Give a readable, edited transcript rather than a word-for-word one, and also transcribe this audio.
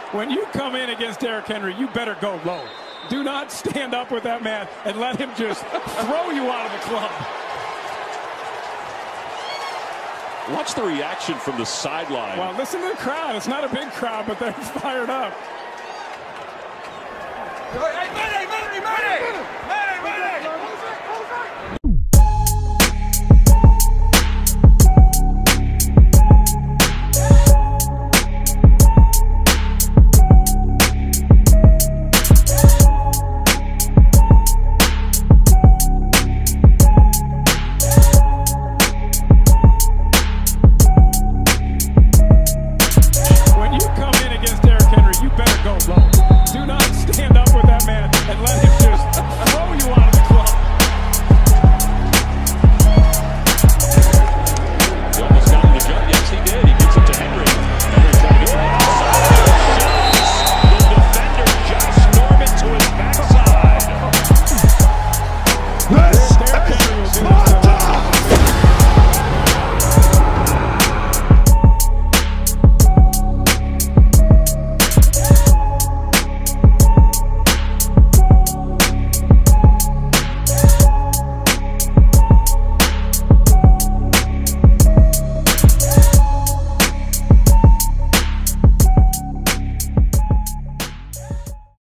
when you come in against Derrick Henry, you better go low. Do not stand up with that man and let him just throw you out of the club. Watch the reaction from the sideline. Well, listen to the crowd. It's not a big crowd, but they're fired up. Hey, Manny!